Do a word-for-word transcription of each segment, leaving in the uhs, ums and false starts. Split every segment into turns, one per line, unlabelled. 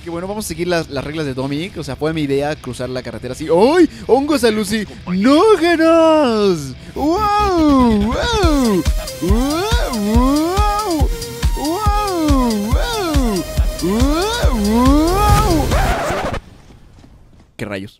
que bueno, vamos a seguir las, las reglas de Dominic. O sea, fue mi idea cruzar la carretera así. ¡Ay! ¡Hongos a Lucy! ¡No ganas! ¡Wow! ¡Wow! ¡Wow! ¡Wow! ¡Wow! ¡Wow! ¿Qué rayos?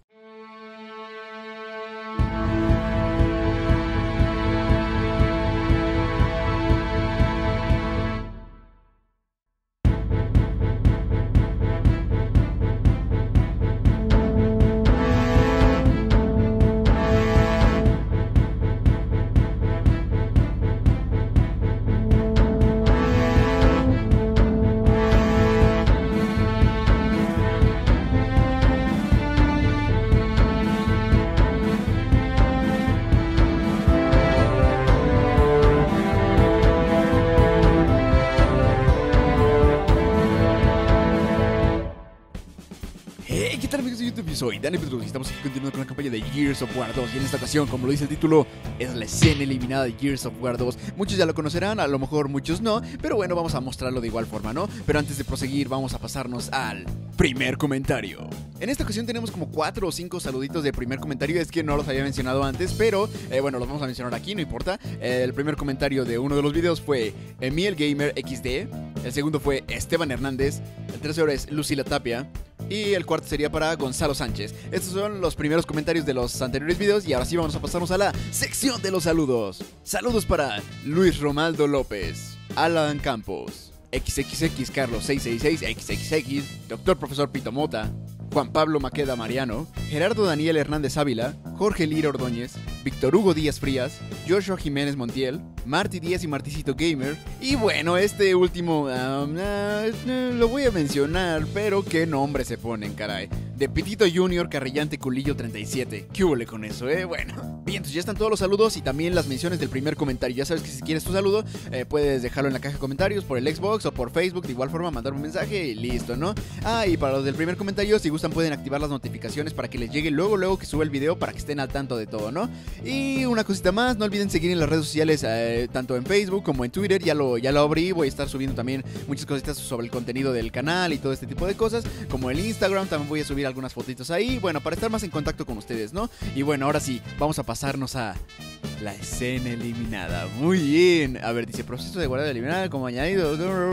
¿Qué tal, amigos de YouTube? Yo soy Dani Petrus y estamos aquí continuando con la campaña de Gears of War dos. Y en esta ocasión, como lo dice el título, es la escena eliminada de Gears of War dos. Muchos ya lo conocerán, a lo mejor muchos no, pero bueno, vamos a mostrarlo de igual forma, ¿no? Pero antes de proseguir, vamos a pasarnos al primer comentario. En esta ocasión tenemos como cuatro o cinco saluditos de primer comentario. Es que no los había mencionado antes, pero eh, bueno, los vamos a mencionar aquí, no importa. eh, El primer comentario de uno de los videos fue Emil Gamer equis de. El segundo fue Esteban Hernández. El tercero es Lucila Tapia. Y el cuarto sería para Gonzalo Sánchez. Estos son los primeros comentarios de los anteriores videos. Y ahora sí vamos a pasarnos a la sección de los saludos. Saludos para Luis Romaldo López, Alan Campos, equis equis equis Carlos seis seis seis, equis equis equis, Doctor Profesor Pito Mota, Juan Pablo Maqueda Mariano, Gerardo Daniel Hernández Ávila, Jorge Lira Ordóñez, Víctor Hugo Díaz Frías, Joshua Jiménez Montiel, Marty Díaz y Marticito Gamer. Y bueno, este último um, uh, lo voy a mencionar, pero qué nombre se ponen, caray. De Pitito Junior Carrillante Culillo treinta y siete. ¿Qué huele con eso, eh? Bueno, bien, entonces ya están todos los saludos y también las menciones del primer comentario. Ya sabes que si quieres tu saludo, eh, puedes dejarlo en la caja de comentarios por el Xbox o por Facebook. De igual forma, mandar un mensaje y listo, ¿no? Ah, y para los del primer comentario, si gustan pueden activar las notificaciones para que les llegue luego, luego que sube el video, para que estén al tanto de todo, ¿no? Y una cosita más, no olviden seguir en las redes sociales, eh, tanto en Facebook como en Twitter. Ya lo, ya lo abrí, voy a estar subiendo también muchas cositas sobre el contenido del canal y todo este tipo de cosas. Como el Instagram, también voy a subir algunas fotitos ahí, bueno, para estar más en contacto con ustedes, ¿no? Y bueno, ahora sí, vamos a pasarnos a la escena eliminada. Muy bien. A ver, dice proceso de guardar eliminada como añadido.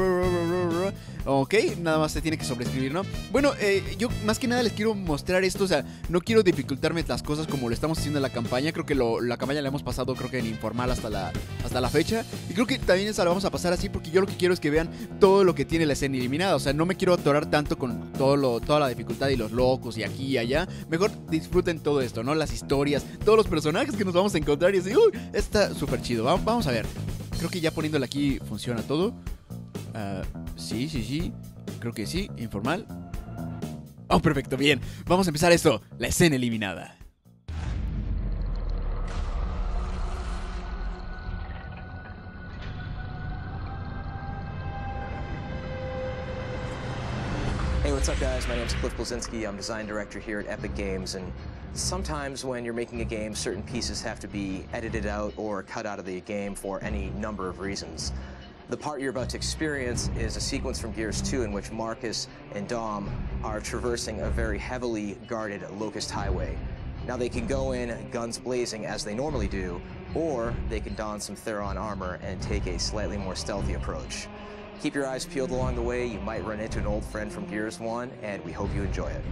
Ok, nada más se tiene que sobreescribir, ¿no? Bueno, eh, yo más que nada les quiero mostrar esto. O sea, no quiero dificultarme las cosas como lo estamos haciendo en la campaña. Creo que lo, la campaña la hemos pasado, creo que en informal hasta la, hasta la fecha. Y creo que también esa la vamos a pasar así, porque yo lo que quiero es que vean todo lo que tiene la escena eliminada. O sea, no me quiero atorar tanto con todo lo, toda la dificultad y los locos y aquí y allá. Mejor disfruten todo esto, ¿no? Las historias, todos los personajes que nos vamos a encontrar y así, uy, está súper chido. Va, vamos a ver. Creo que ya poniéndole aquí funciona todo. Uh, sí, sí, sí. Creo que sí, informal. Oh, perfecto, bien. Vamos a empezar esto, la escena eliminada.
Hey, what's up, guys? My name's Cliff Blazinski. I'm design director here at Epic Games, and sometimes when you're making a game, certain pieces have to be edited out or cut out of the game for any number of reasons. The part you're about to experience is a sequence from Gears two in which Marcus and Dom are traversing a very heavily guarded Locust highway. Now, they can go in guns blazing as they normally do, or they can don some Theron armor and take a slightly more stealthy approach. Keep your eyes peeled along the way. You might run into an old friend from Gears one, and we hope you enjoy it.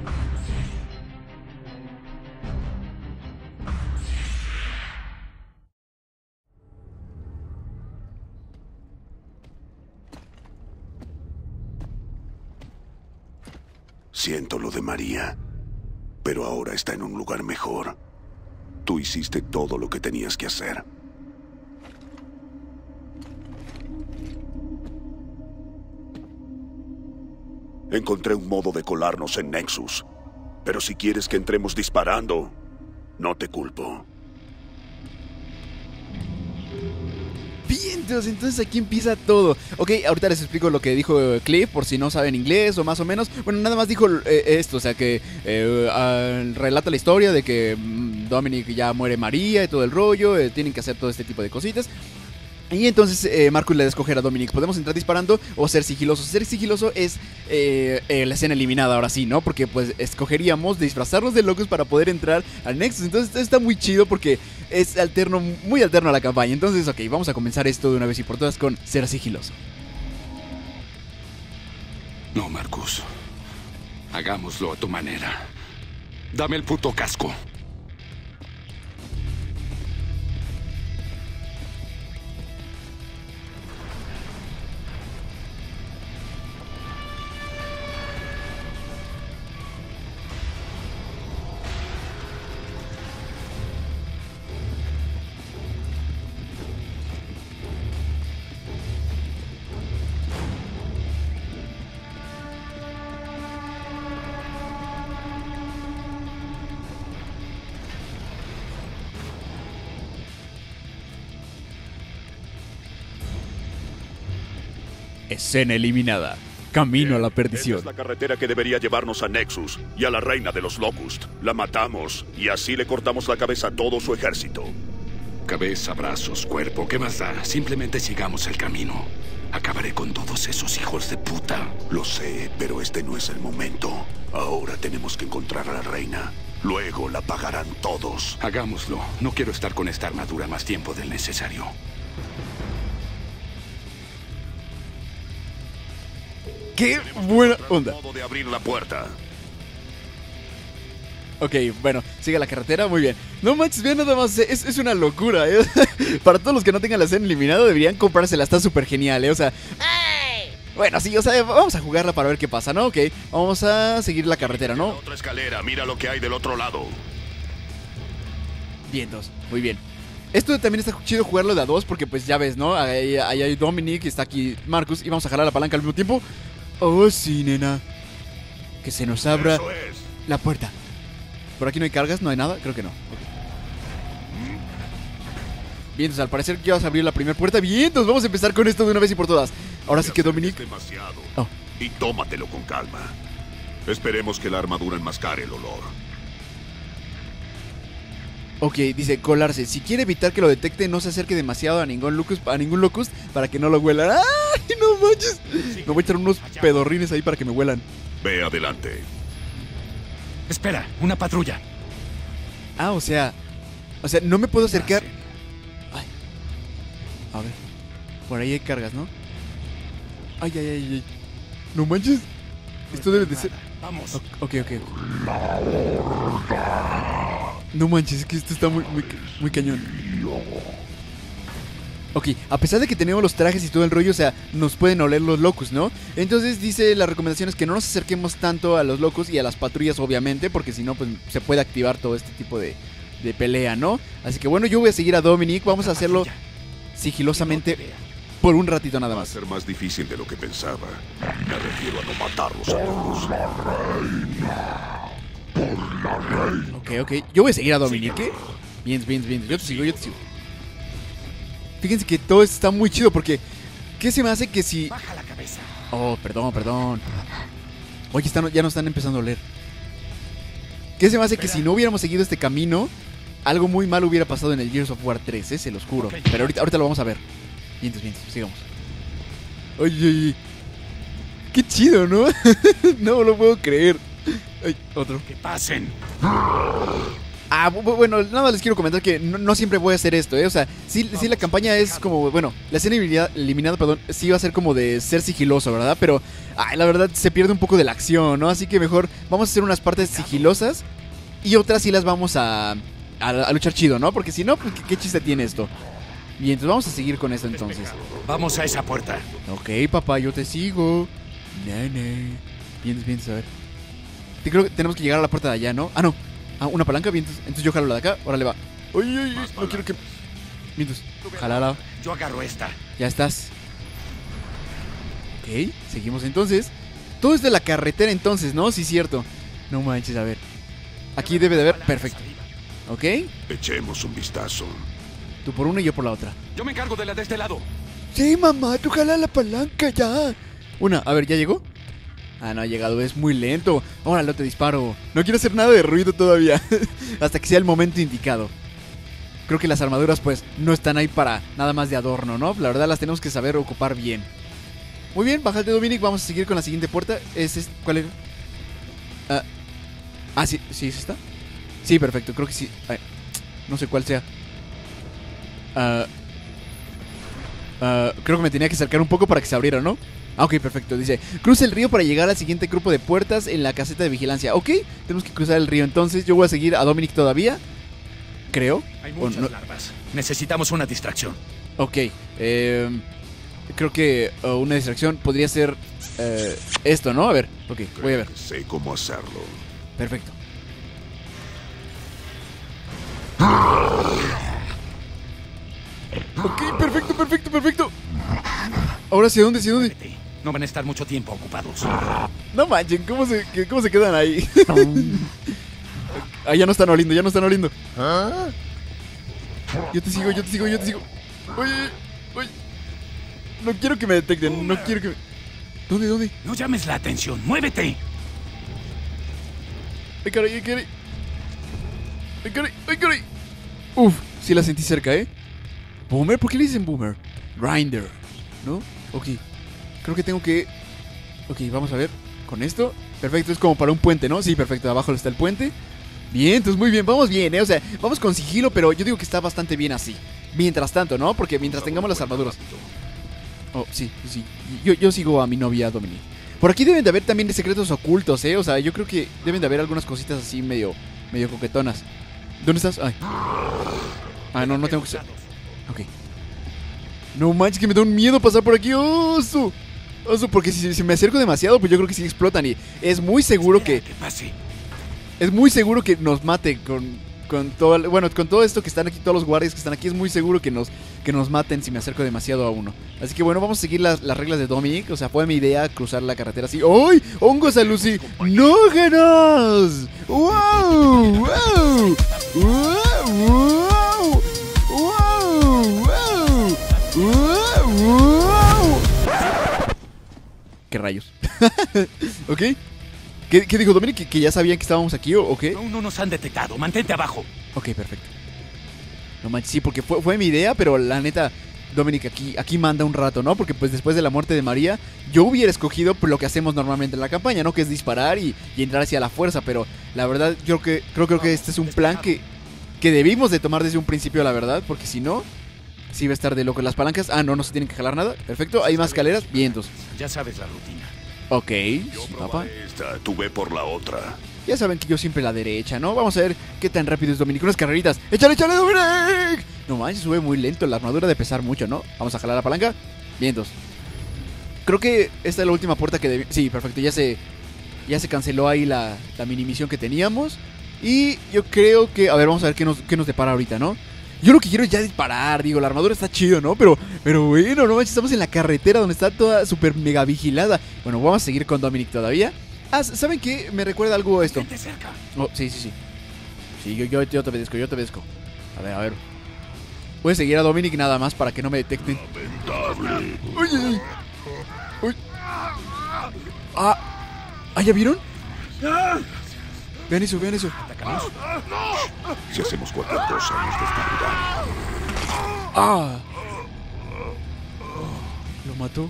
Siento lo de María, pero ahora está en un lugar mejor. Tú hiciste todo lo que tenías que hacer. Encontré un modo de colarnos en Nexus, pero si quieres que entremos disparando, no te culpo.
Bien, entonces aquí empieza todo. Ok, ahorita les explico lo que dijo Cliff, por si no saben inglés o más o menos. Bueno, nada más dijo eh, esto, o sea que eh, uh, relata la historia de que um, Dominic ya muere María y todo el rollo, eh, tienen que hacer todo este tipo de cositas. Y entonces eh, Marcus le da a escoger a Dominic. Podemos entrar disparando o ser sigiloso. Ser sigiloso es eh, eh, la escena eliminada ahora sí, ¿no? Porque pues escogeríamos disfrazarnos de locos para poder entrar al Nexus. Entonces esto está muy chido porque es alterno, muy alterno a la campaña. Entonces, ok, vamos a comenzar esto de una vez y por todas con ser sigiloso.
No, Marcus. Hagámoslo a tu manera. Dame el puto casco.
Escena eliminada. Camino a la perdición.
Esta es la carretera que debería llevarnos a Nexus y a la reina de los Locust. La matamos y así le cortamos la cabeza a todo su ejército.
Cabeza, brazos, cuerpo, ¿qué más da? Simplemente sigamos el camino. Acabaré con todos esos hijos de puta.
Lo sé, pero este no es el momento. Ahora tenemos que encontrar a la reina. Luego la pagarán todos.
Hagámoslo. No quiero estar con esta armadura más tiempo del necesario.
¡Qué buena onda!
Modo de abrir la puerta.
Ok, bueno, sigue la carretera, muy bien. No manches, vean nada más, es, es una locura, ¿eh? Para todos los que no tengan la escena eliminada deberían comprársela, está súper genial, ¿eh? O sea... ¡Ay! Bueno, sí, o sea, vamos a jugarla para ver qué pasa, ¿no? Ok, vamos a seguir la carretera, ¿no?
Otra escalera, mira lo que hay del otro lado.
Vientos, muy bien. Esto también está chido jugarlo de a dos porque pues ya ves, ¿no? Ahí, ahí hay Dominic, está aquí Marcus y vamos a jalar la palanca al mismo tiempo. Oh, sí, nena. Que se nos abra
Eso es.
la puerta. ¿Por aquí no hay cargas? ¿No hay nada? Creo que no. Okay. Bien, entonces al parecer ya vas a abrir la primera puerta. Bien, entonces vamos a empezar con esto de una vez y por todas. Ahora sí que Dominic...
demasiado.
Oh.
Y tómatelo con calma. Esperemos que la armadura enmascare el olor.
Ok, dice colarse. Si quiere evitar que lo detecte, no se acerque demasiado a ningún locust, a ningún locust para que no lo huela. ¡Ay, no manches! Me voy a echar unos pedorrines ahí para que me huelan.
Ve adelante.
Espera, una patrulla.
Ah, o sea... O sea, no me puedo acercar... Ay. A ver. Por ahí hay cargas, ¿no? Ay, ay, ay, ay. No manches. Esto debe de ser...
Vamos.
Ok, ok, ok. No manches, es que esto está muy, muy, muy cañón. Ok, a pesar de que tenemos los trajes y todo el rollo, o sea, nos pueden oler los locus, ¿no? Entonces dice la recomendación es que no nos acerquemos tanto a los locus y a las patrullas, obviamente, porque si no, pues se puede activar todo este tipo de, de pelea, ¿no? Así que bueno, yo voy a seguir a Dominic, vamos a hacerlo sigilosamente por un ratito nada
Va a
más.
ser más difícil de lo que pensaba. Me refiero a no matarlos a todos.
Ok, ok, yo voy a seguir a Dominic, ¿eh? Bien, bien, bien, yo te sigo, yo te sigo. Fíjense que todo esto está muy chido porque... ¿Qué se me hace que si...
Baja la cabeza.
Oh, perdón, perdón. Oye, están, ya nos están empezando a oler. ¿Qué se me hace que si no hubiéramos seguido este camino, algo muy malo hubiera pasado en el Gears of War tres, ¿eh? Se los juro.
Okay.
Pero ahorita, ahorita lo vamos a ver. Vientos, vientos, sigamos. Oye, oye. Qué chido, ¿no? No lo puedo creer. Ay, otro.
Que pasen.
Ah, bueno, nada más les quiero comentar que no, no siempre voy a hacer esto, ¿eh? O sea, sí, sí la campaña es como, bueno, la escena eliminada, eliminada, perdón, sí va a ser como de ser sigiloso, ¿verdad? Pero, ay, la verdad se pierde un poco de la acción, ¿no? Así que mejor vamos a hacer unas partes sigilosas y otras sí las vamos a, a, a luchar chido, ¿no? Porque si no, pues, ¿qué, qué chiste tiene esto? Bien, entonces vamos a seguir con esto entonces.
Vamos a esa puerta.
Ok, papá, yo te sigo. Nene. Bien, bien, a ver. Te creo que tenemos que llegar a la puerta de allá, ¿no? Ah, no. Ah, una palanca, bien, entonces, entonces yo jalo la de acá. Órale, va. Oye, oye, no quiero que... Bien, entonces, jalala.
Yo agarro esta.
Ya estás. Ok, seguimos entonces. Todo es de la carretera entonces, ¿no? Sí, cierto. No manches, a ver. Aquí debe de haber... Perfecto. Ok.
Echemos un vistazo.
Tú por una y yo por la otra.
Yo me encargo de la de este lado.
Sí, mamá, tú jala la palanca ya. Una, a ver, ¿ya llegó? Ah, no ha llegado, es muy lento. Órale, te disparo. No quiero hacer nada de ruido todavía. Hasta que sea el momento indicado. creo que las armaduras pues no están ahí para nada más de adorno, ¿no? La verdad las tenemos que saber ocupar bien. Muy bien, bájate Dominic, vamos a seguir con la siguiente puerta. ¿Es, es ¿Cuál era? Uh, ah, sí, ¿sí es esta? Sí, perfecto, creo que sí. Ay, no sé cuál sea. Uh, uh, creo que me tenía que acercar un poco para que se abriera, ¿no? Ah, ok, perfecto, dice: cruza el río para llegar al siguiente grupo de puertas en la caseta de vigilancia. Ok, tenemos que cruzar el río, entonces yo voy a seguir a Dominic todavía. Creo.
Hay muchas
no?
larvas. Necesitamos una distracción.
Ok, eh, creo que uh, una distracción podría ser uh, esto, ¿no? A ver, ok, voy a ver.
Sé cómo hacerlo.
Perfecto. Ok, perfecto, perfecto, perfecto. Ahora, ¿hacia dónde, hacia dónde?
No van a estar mucho tiempo ocupados.
No manchen, ¿cómo se, cómo se quedan ahí? Ah, ya no están oliendo, ya no están oliendo. Yo te sigo, yo te sigo, yo te sigo. Oye, oye. No quiero que me detecten, no quiero que me... ¿Dónde, dónde?
No llames la atención, muévete.
Ay, caray, ay, caray. Ay, caray, ay, caray. Uf, sí la sentí cerca, ¿eh? ¿Boomer? ¿Por qué le dicen Boomer? Grinder, ¿no? Ok, creo que tengo que... Ok, vamos a ver. Con esto, perfecto, es como para un puente, ¿no? Sí, perfecto, abajo está el puente. Bien, entonces muy bien, vamos bien, ¿eh? O sea, vamos con sigilo, pero yo digo que está bastante bien así. Mientras tanto, ¿no? Porque mientras tengamos las armaduras. Oh, sí, sí. Yo, yo sigo a mi novia Dominic. Por aquí deben de haber también secretos ocultos, ¿eh? O sea, yo creo que deben de haber algunas cositas así medio, medio coquetonas. ¿Dónde estás? Ay. Ah, no, no tengo que ser. Ok. No manches, que me da un miedo pasar por aquí. ¡Oso! Oso, porque si, si me acerco demasiado, pues yo creo que sí explotan. Y es muy seguro que...
¿Qué pase?
Es muy seguro que nos mate con, con todo... Bueno, con todo esto que están aquí, todos los guardias que están aquí, es muy seguro que nos, que nos maten si me acerco demasiado a uno. Así que bueno, vamos a seguir las, las reglas de Dominic. O sea, fue mi idea cruzar la carretera así. ¡Ay! ¡Hongos a Lucy! ¡No ganas! ¡Wow! ¡Wow! ¡Wow! ¡Wow! ¡Wow! ¡Wow! ¿Qué rayos? ¿Ok? ¿Qué, ¿Qué dijo Dominic? ¿Que, ¿Que ya sabían que estábamos aquí o, o qué?
No, no nos han detectado, mantente abajo.
Ok, perfecto. No manches, sí, porque fue, fue mi idea, pero la neta, Dominic aquí, aquí manda un rato, ¿no? Porque pues después de la muerte de María, yo hubiera escogido pues, lo que hacemos normalmente en la campaña, ¿no? Que es disparar y, y entrar hacia la fuerza, pero la verdad yo creo que, creo, creo que este es un plan que, que debimos de tomar desde un principio, la verdad, porque si no, sí va a estar de loco. Las palancas, ah, no, no se tienen que jalar nada, perfecto, hay más escaleras, vientos.
Ya sabes la rutina.
Ok, sí, papá.
Esta, tú ve por la otra.
Ya saben que yo siempre la derecha, ¿no? Vamos a ver qué tan rápido es Dominic. Unas carreritas. ¡Échale, échale, Dominic! No manches, sube muy lento. La armadura de pesar mucho, ¿no? Vamos a jalar la palanca. Vientos. Creo que esta es la última puerta que debí... Sí, perfecto. Ya se, ya se canceló ahí la, la mini misión que teníamos. Y yo creo que... A ver, vamos a ver qué nos, qué nos depara ahorita, ¿no? Yo lo que quiero es ya disparar, digo, la armadura está chido, ¿no? Pero, pero bueno, no manches, estamos en la carretera donde está toda súper mega vigilada. Bueno, vamos a seguir con Dominic todavía. Ah, ¿saben qué? Me recuerda algo esto.
Vente cerca.
Oh, sí, sí, sí. Sí, yo, yo, yo te obedezco, yo te obedezco. A ver, a ver. Voy a seguir a Dominic nada más para que no me detecten.
Lamentable.
¡Uy, uy, uy! Ah, ¿ah, ya vieron? Vean eso, vean eso.
Si hacemos cualquier cosa, nos descubrirán.
Ah. ¿Lo mató?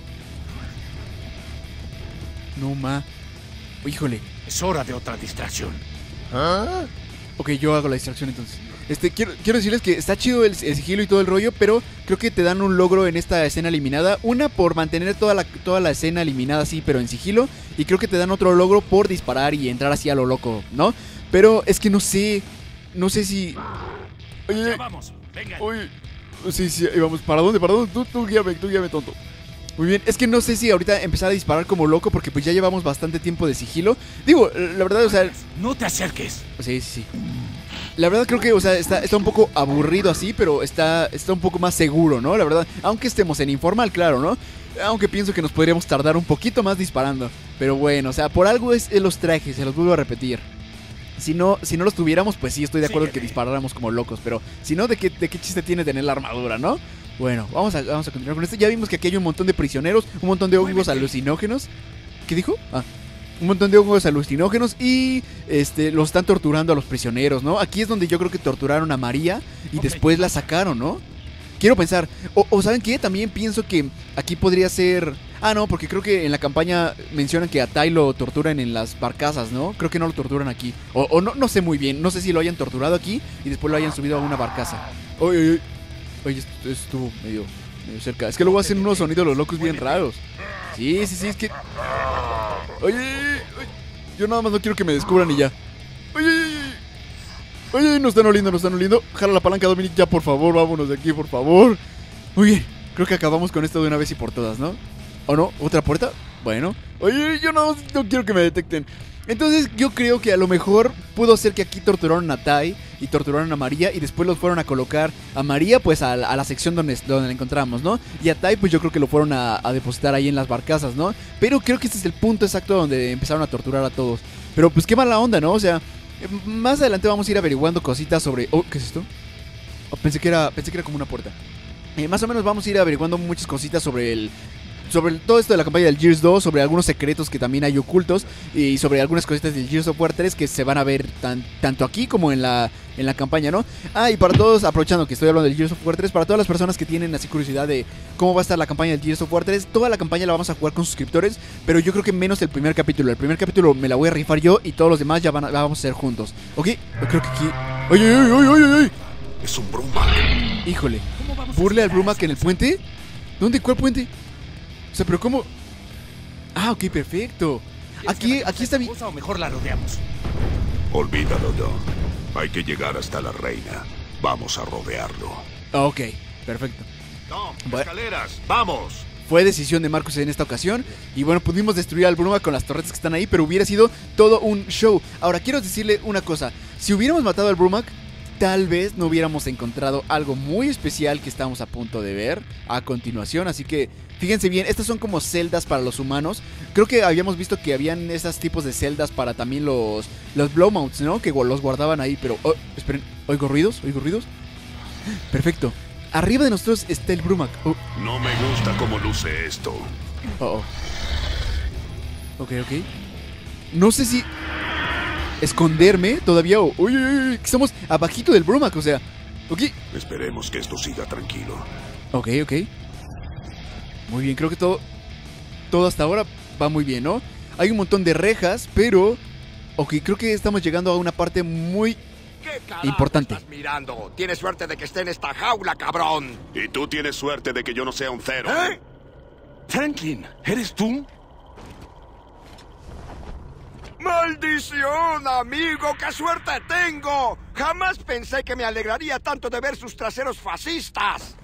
No ma. Híjole.
Es hora de otra distracción.
¿Ah? Ok, yo hago la distracción entonces. Este, quiero, quiero decirles que está chido el, el sigilo y todo el rollo, pero creo que te dan un logro en esta escena eliminada. Una por mantener toda la, toda la escena eliminada así, pero en sigilo. Y creo que te dan otro logro por disparar y entrar así a lo loco, ¿no? Pero es que no sé. No sé si... Oye,
Ya vamos, venga.
oye. Sí, sí, ahí vamos. ¿Para dónde? ¿Para dónde? Tú, tú guíame, tú guíame, tonto. Muy bien, es que no sé si ahorita empezar a disparar como loco porque pues ya llevamos bastante tiempo de sigilo. Digo, la verdad, o sea...
No te acerques.
Sí, sí, sí. La verdad creo que, o sea, está, está un poco aburrido así, pero está, está un poco más seguro, ¿no? La verdad, aunque estemos en informal, claro, ¿no? Aunque pienso que nos podríamos tardar un poquito más disparando. Pero bueno, o sea, por algo es los trajes, se los vuelvo a repetir. Si no, si no los tuviéramos, pues sí, estoy de acuerdo en que disparáramos como locos. Pero si no, ¿de qué, de qué chiste tiene tener la armadura, no? Bueno, vamos a, vamos a continuar con esto. Ya vimos que aquí hay un montón de prisioneros, un montón de hongos alucinógenos. ¿Qué dijo? Ah, un montón de hongos alucinógenos y este, los están torturando a los prisioneros, ¿no? Aquí es donde yo creo que torturaron a María y okay. después la sacaron, ¿no? Quiero pensar, o, o ¿saben qué? También pienso que aquí podría ser... Ah, no, porque creo que en la campaña mencionan que a Tai lo torturan en las barcazas, ¿no? Creo que no lo torturan aquí. O, o no, no sé muy bien, no sé si lo hayan torturado aquí y después lo hayan subido a una barcaza. Oye, oye, oye, esto estuvo medio, medio cerca. Es que luego hacen unos sonidos los locos bien raros. Sí, sí, sí, es que... Oye, oye, yo nada más no quiero que me descubran y ya. Oye, oye, oye, nos están oliendo, nos están oliendo. Jala la palanca, Dominic, ya, por favor, vámonos de aquí, por favor. Muy bien, creo que acabamos con esto de una vez y por todas, ¿no? ¿O no? ¿Otra puerta? Bueno. Oye, yo no, no quiero que me detecten. Entonces yo creo que a lo mejor pudo ser que aquí torturaron a Tai y torturaron a María y después los fueron a colocar a María pues a, a la sección donde, donde la encontramos, ¿no? Y a Tai pues yo creo que lo fueron a, a depositar ahí en las barcazas, ¿no? Pero creo que este es el punto exacto donde empezaron a torturar a todos. Pero pues qué mala onda, ¿no? O sea, más adelante vamos a ir averiguando cositas sobre... Oh, ¿qué es esto? Oh, pensé que era, pensé que era como una puerta. Eh, más o menos vamos a ir averiguando muchas cositas sobre el... Sobre todo esto de la campaña del Gears dos, sobre algunos secretos que también hay ocultos y sobre algunas cositas del Gears of War tres que se van a ver tan, tanto aquí como en la, en la campaña, ¿no? Ah, y para todos, aprovechando que estoy hablando del Gears of War tres, para todas las personas que tienen así curiosidad de cómo va a estar la campaña del Gears of War tres, toda la campaña la vamos a jugar con suscriptores, pero yo creo que menos el primer capítulo. El primer capítulo me la voy a rifar yo y todos los demás ya van a, la vamos a hacer juntos, ¿ok? Yo creo que aquí... ¡Oye, oye, oye, oye, oye!
Es un Brumac.
Híjole, ¿burle al Brumac en el puente? ¿Dónde? ¿Cuál puente? O sea, pero ¿cómo? Ah, ok, perfecto. Aquí, aquí está bien.
O mejor la rodeamos.
Olvídalo, Dom. Hay que llegar hasta la reina. Vamos a rodearlo.
Ok, perfecto.
Dom,
bueno,
escaleras, vamos.
Fue decisión de Marcus en esta ocasión. Y bueno, pudimos destruir al Brumac con las torretas que están ahí, pero hubiera sido todo un show. Ahora, quiero decirle una cosa. Si hubiéramos matado al Brumac, tal vez no hubiéramos encontrado algo muy especial que estamos a punto de ver a continuación. Así que fíjense bien, estas son como celdas para los humanos. Creo que habíamos visto que habían esos tipos de celdas para también los, los Blowmounts, ¿no? Que los guardaban ahí, pero... Oh, esperen, ¿oigo ruidos? ¿Oigo ruidos? Perfecto. Arriba de nosotros está el Brumac. Oh.
No me gusta cómo luce esto.
Oh, oh. Ok, ok. No sé si... esconderme todavía o... Uy, uy, uy, estamos abajito del Brumac, o sea... Ok.
Esperemos que esto siga tranquilo.
Ok, ok. Muy bien, creo que todo... Todo hasta ahora va muy bien, ¿no? Hay un montón de rejas, pero... Ok, creo que estamos llegando a una parte muy...
¿Qué carajo
importante.
estás mirando? Tienes suerte de que esté en esta jaula, cabrón.
Y tú tienes suerte de que yo no sea un cero.
¿Eh?
Franklin, ¿eres tú?
¡Maldición, amigo! ¡Qué suerte tengo! Jamás pensé que me alegraría tanto de ver sus traseros fascistas.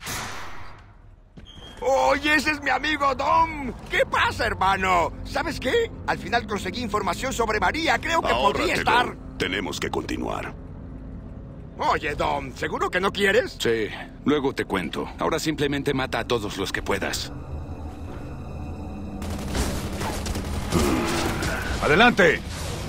Oye, ese es mi amigo Dom. ¿Qué pasa, hermano? ¿Sabes qué? Al final conseguí información sobre María. Creo que podría estar...
Tenemos que continuar.
Oye, Dom, ¿seguro que no quieres?
Sí, luego te cuento. Ahora simplemente mata a todos los que puedas.
¡Adelante!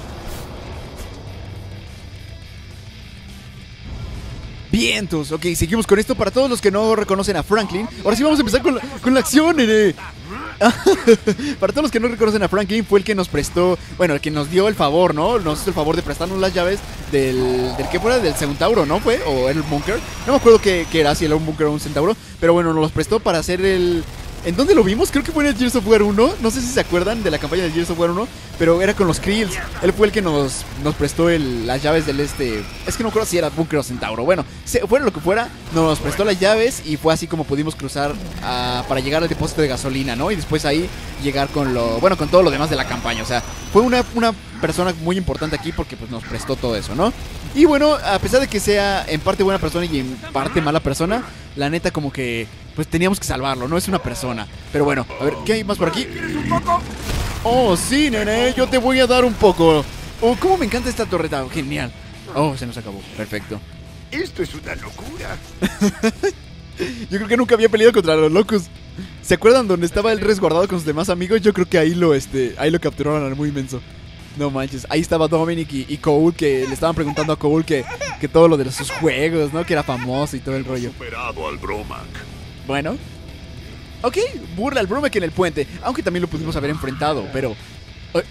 Vientos, ok, seguimos con esto. Para todos los que no reconocen a Franklin, ahora sí vamos a empezar con la, con la acción, nene. Para todos los que no reconocen a Franklin, fue el que nos prestó, bueno, el que nos dio el favor, ¿no? Nos hizo el favor de prestarnos las llaves del, del ¿qué fuera? Del Centauro, ¿no? ¿Fue? ¿O era el búnker? No me acuerdo qué, qué era, si era un búnker o un Centauro, pero bueno, nos los prestó para hacer el... ¿En dónde lo vimos? Creo que fue en el Gears of War uno. No sé si se acuerdan de la campaña del Gears of War uno, pero era con los Krills. Él fue el que nos, nos prestó el, las llaves del este... Es que no recuerdo si era Búnker o Centauro. Bueno, se, fuera lo que fuera, nos prestó las llaves y fue así como pudimos cruzar uh, para llegar al depósito de gasolina, ¿no? Y después ahí llegar con lo... Bueno, con todo lo demás de la campaña. O sea, fue una, una persona muy importante aquí porque pues nos prestó todo eso, ¿no? Y bueno, a pesar de que sea en parte buena persona y en parte mala persona, la neta como que... pues teníamos que salvarlo, no es una persona. Pero bueno, a ver, ¿qué hay más por aquí?
¿Quieres un poco?
Oh, sí, nene, yo te voy a dar un poco. Oh, cómo me encanta esta torreta, genial. Oh, se nos acabó, perfecto.
Esto es una locura.
Yo creo que nunca había peleado contra los locos. ¿Se acuerdan donde estaba él resguardado con sus demás amigos? Yo creo que ahí lo, este, ahí lo capturaron al muy inmenso. No manches, ahí estaba Dominic y, y Cole, que le estaban preguntando a Cole que, que todo lo de sus juegos, ¿no? Que era famoso y todo el rollo.
Superado al Brumac.
Bueno, ok, burla al Brumac en el puente, aunque también lo pudimos haber enfrentado, pero...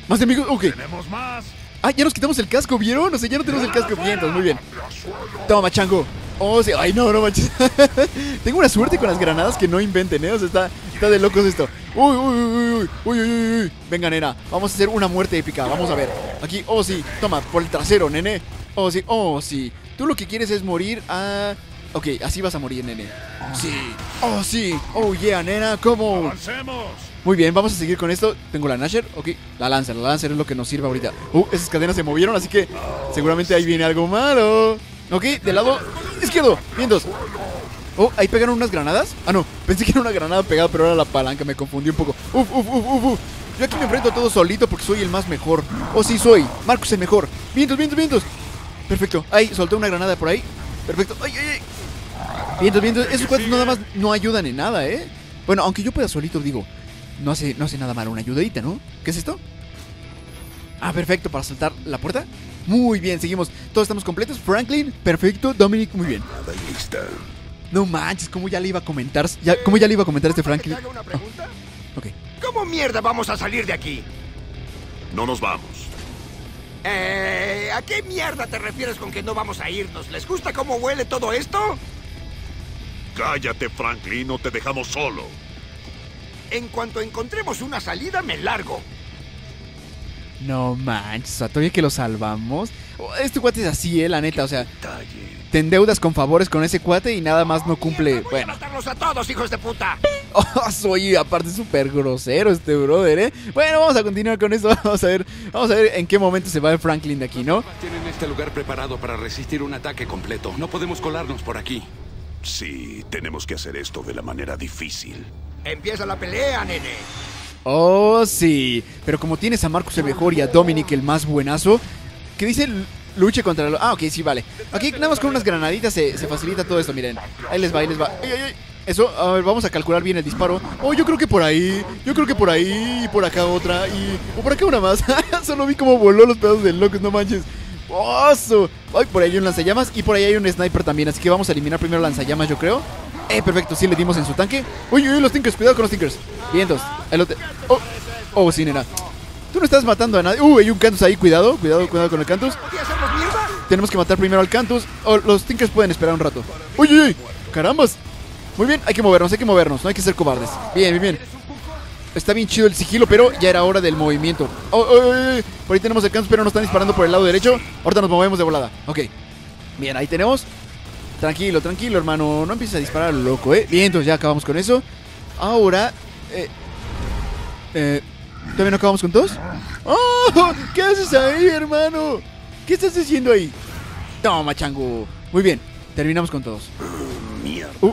¿Más enemigos? Ok.
Tenemos más.
Ah, ya nos quitamos el casco, ¿vieron? O sea, ya no tenemos el casco. Vientos, muy bien. Toma, chango. Oh, sí. Ay, no, no manches. Tengo una suerte con las granadas que no inventen, ¿eh? O sea, está, está de locos esto. Uy, uy, uy, uy, uy, uy, uy. Venga, nena. Vamos a hacer una muerte épica. Vamos a ver. Aquí, oh, sí. Toma, por el trasero, nene. Oh, sí, oh, sí. Tú lo que quieres es morir a... Ok, así vas a morir, nene. Sí. Oh, sí. Oh, yeah, nena. ¿Cómo?
Avancemos.
Muy bien, vamos a seguir con esto. Tengo la Nasher, ok. La Lancer, la Lancer es lo que nos sirve ahorita. Uh, esas cadenas se movieron, así que seguramente ahí viene algo malo. Ok, del lado izquierdo, vientos. Oh, ahí pegaron unas granadas. Ah, no, pensé que era una granada pegada, pero era la palanca, me confundí un poco. Uf, uf, uf, uf, uf. Yo aquí me enfrento a todo solito porque soy el más mejor. Oh, sí, soy. Marcus el mejor. Vientos, vientos, vientos. Perfecto, ahí, solté una granada por ahí. Perfecto, ay, ay, ay. Vientos, vientos, esos cuates nada más no ayudan en nada, ¿eh? Bueno, aunque yo pueda solito, digo, no hace, no hace nada malo una ayudadita, ¿no? ¿Qué es esto? Ah, perfecto, para saltar la puerta. Muy bien, seguimos. Todos estamos completos. Franklin, perfecto. Dominic, muy bien.
Nada lista.
No manches, ¿cómo ya le iba a comentar? Ya, ¿Cómo ya le iba a comentar este Franklin?
¿Te hago una pregunta?
Oh, ok.
¿Cómo mierda vamos a salir de aquí?
No nos vamos.
Eh, ¿a qué mierda te refieres con que no vamos a irnos? ¿Les gusta cómo huele todo esto?
Cállate, Franklin, no te dejamos solo.
En cuanto encontremos una salida, me largo.
No manches, o sea, todavía que lo salvamos. Oh, este cuate es así, eh, la neta, o sea,
Detalle.
te endeudas con favores con ese cuate y nada más no cumple.
Mierda, voy
Bueno,
a matarlos a todos, hijos de puta.
oh, soy aparte súper grosero este brother, eh. Bueno, vamos a continuar con esto. Vamos a ver, vamos a ver en qué momento se va el Franklin de aquí, ¿no?
Tienen este lugar preparado para resistir un ataque completo. No podemos colarnos por aquí.
Sí, tenemos que hacer esto de la manera difícil.
Empieza la pelea, nene.
Oh, sí. Pero como tienes a Marcus el mejor y a Dominic el más buenazo, que dice luche contra... Lo... Ah, ok, sí, vale. Aquí nada más con unas granaditas se, se facilita todo esto, miren. Ahí les va, ahí les va. Ay, ay, ay. Eso, a ver, vamos a calcular bien el disparo. Oh, yo creo que por ahí, yo creo que por ahí, y por acá otra, y... O por acá una más. Solo vi cómo voló los pedazos del locos, no manches. ¡Oso! Ay, por ahí hay un lanzallamas y por ahí hay un sniper también, así que vamos a eliminar primero lanzallamas, yo creo. Eh, perfecto, sí le dimos en su tanque. Uy, uy, los tinkers, cuidado con los tinkers. Vientos, el otro. Oh, oh, sí, nena. Tú no estás matando a nadie. Uy, hay un Cantus ahí, cuidado, cuidado, cuidado con el Cantus.
¿Qué hacemos, mierda?
Tenemos que matar primero al Cantus. Oh, los tinkers pueden esperar un rato. Uy, uy, uy, carambas. Muy bien, hay que movernos, hay que movernos, no hay que ser cobardes. Bien, bien, bien. Está bien chido el sigilo, pero ya era hora del movimiento. Oh, oh, oh, oh. Por ahí tenemos el Cantus, pero nos están disparando por el lado derecho. Ahorita nos movemos de volada. Ok. Bien, ahí tenemos. Tranquilo, tranquilo, hermano. No empieces a disparar a lo loco, ¿eh? Bien, entonces ya acabamos con eso. Ahora... Eh, eh, ¿Todavía no acabamos con todos? ¡Oh! ¿Qué haces ahí, hermano? ¿Qué estás haciendo ahí? Toma, chango. Muy bien, terminamos con todos.
Mierda.
Uh.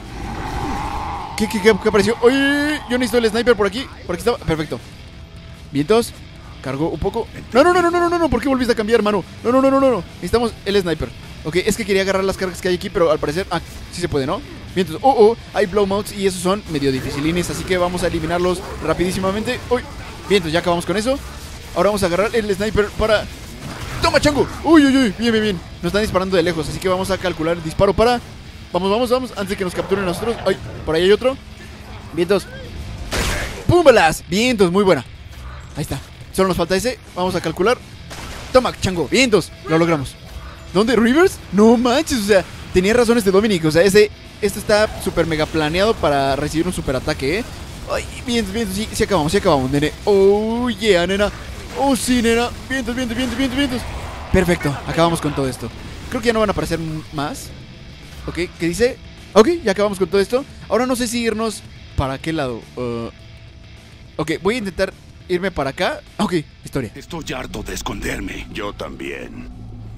¿Qué, qué, qué, qué apareció? ¡Oye! Yo necesito el sniper por aquí. Por aquí estaba. Perfecto. Vientos. Cargó un poco. No, no, no, no, no, no, no. ¿Por qué volviste a cambiar, hermano? No, no, no, no, no. Necesitamos el sniper. Ok, es que quería agarrar las cargas que hay aquí, pero al parecer... Ah, sí se puede, ¿no? Vientos. Oh, oh. Hay blow mounts y esos son medio dificilines, así que vamos a eliminarlos rapidísimamente. Uy. Vientos, ya acabamos con eso. Ahora vamos a agarrar el sniper para... ¡Toma, chango! Uy, uy, uy. Bien, bien, bien. Nos están disparando de lejos, así que vamos a calcular el disparo para... Vamos, vamos, vamos. Antes de que nos capturen a nosotros. Ay, por ahí hay otro. Vientos. ¡Púmbalas! Vientos, muy buena. Ahí está. Solo nos falta ese. Vamos a calcular. Toma, chango. Vientos. Lo logramos. ¿Dónde? ¿Rivers? No manches. O sea, tenía razón este Dominic. O sea, ese... Este está súper mega planeado para recibir un super ataque, ¿eh? Ay, vientos, vientos. Sí, sí acabamos, sí acabamos, nene. Oh, yeah, nena. Oh, sí, nena. Vientos, vientos, vientos, vientos, vientos. Perfecto. Acabamos con todo esto. Creo que ya no van a aparecer más. Ok, ¿qué dice? Ok, ya acabamos con todo esto. Ahora no sé si irnos... ¿Para qué lado? Uh, ok, voy a intentar irme para acá. Ok, historia.
Estoy harto de esconderme.
Yo también.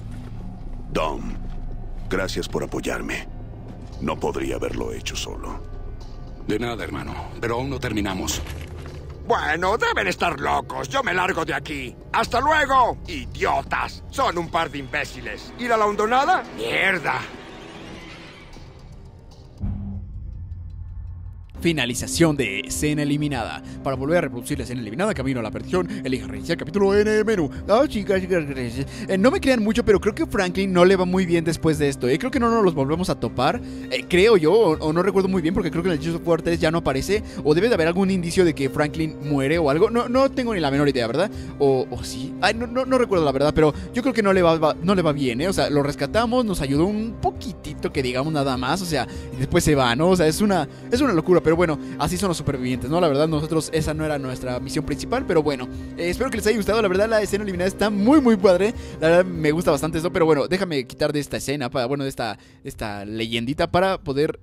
Dom, gracias por apoyarme. No podría haberlo hecho solo.
De nada, hermano. Pero aún no terminamos.
Bueno, deben estar locos. Yo me largo de aquí. ¡Hasta luego! ¡Idiotas! Son un par de imbéciles. ¿Ir a la hondonada? ¡Mierda!
Finalización de escena eliminada. Para volver a reproducir la escena eliminada, camino a la perdición, elija reiniciar capítulo en el menú. Ah, oh, chicas, chicas, gracias. Eh, no me crean mucho, pero creo que Franklin no le va muy bien después de esto. Eh. Creo que no nos los volvemos a topar. Eh, creo yo, o, o no recuerdo muy bien, porque creo que en el Gears of War tres ya no aparece. O debe de haber algún indicio de que Franklin muere o algo. No, no tengo ni la menor idea, ¿verdad? O, o sí. Ay, no, no, no recuerdo la verdad, pero yo creo que no le va, va, no le va bien, ¿eh? O sea, lo rescatamos, nos ayudó un poquitito, que digamos nada más. O sea, y después se va, ¿no? O sea, es una, es una locura, pero bueno, así son los supervivientes, ¿no? La verdad, nosotros, esa no era nuestra misión principal, pero bueno, eh, espero que les haya gustado. La verdad, la escena eliminada está muy, muy padre. La verdad, me gusta bastante eso, pero bueno, déjame quitar de esta escena, para, bueno, de esta, esta leyendita para poder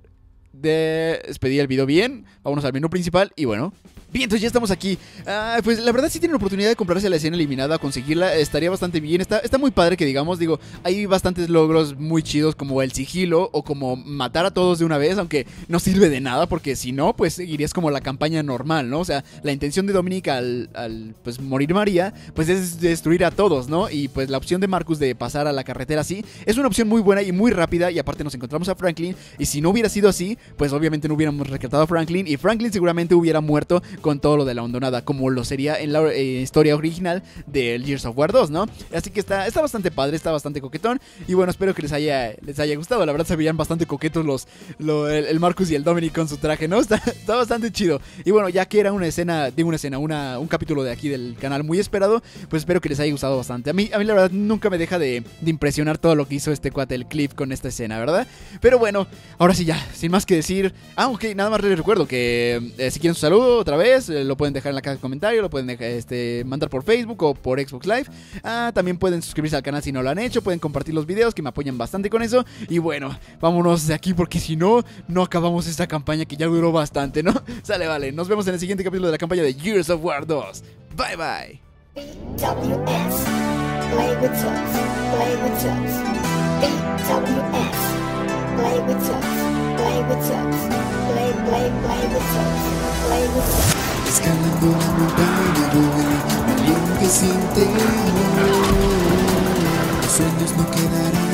de despedir el video bien. Vámonos al menú principal y bueno... Bien, entonces ya estamos aquí. Ah, pues la verdad, si tienen oportunidad de comprarse la escena eliminada, conseguirla, estaría bastante bien. Está, está muy padre que digamos, digo, hay bastantes logros muy chidos como el sigilo o como matar a todos de una vez, aunque no sirve de nada porque si no, pues seguirías como la campaña normal, ¿no? O sea, la intención de Dominic al, al pues morir María, pues es destruir a todos, ¿no? Y pues la opción de Marcus de pasar a la carretera así, es una opción muy buena y muy rápida y aparte nos encontramos a Franklin y si no hubiera sido así, pues obviamente no hubiéramos rescatado a Franklin y Franklin seguramente hubiera muerto con todo lo de la hondonada, como lo sería en la eh, historia original del Gears of War dos, ¿no? Así que está, está bastante padre, está bastante coquetón. Y bueno, espero que les haya, les haya gustado. La verdad se veían bastante coquetos los, lo, el, el Marcus y el Dominic con su traje, ¿no? Está, está bastante chido. Y bueno, ya que era una escena, digo una escena, una, un capítulo de aquí del canal muy esperado, pues espero que les haya gustado bastante. A mí, a mí la verdad nunca me deja de, de impresionar todo lo que hizo este cuate, el Cliff, con esta escena, ¿verdad? Pero bueno, ahora sí ya, sin más que decir. Ah, ok, nada más les recuerdo que eh, si quieren su saludo otra vez, eh, lo pueden dejar en la caja de comentarios, lo pueden dejar, este, mandar por Facebook o por Xbox Live. Ah, también pueden suscribirse al canal si no lo han hecho, pueden compartir los videos que me apoyan bastante con eso. Y bueno, vámonos de aquí porque si no, no acabamos esta campaña que ya duró bastante, ¿no? Sale, vale, nos vemos en el siguiente capítulo de la campaña de Gears of War dos. Bye, bye.
B W S, play with toys, play with toys. B W S, play with toys, play with toys. Play, play, play with toys, play with toys.
Escalando la montaña voy, valiente sin temor. Los sueños no quedarán.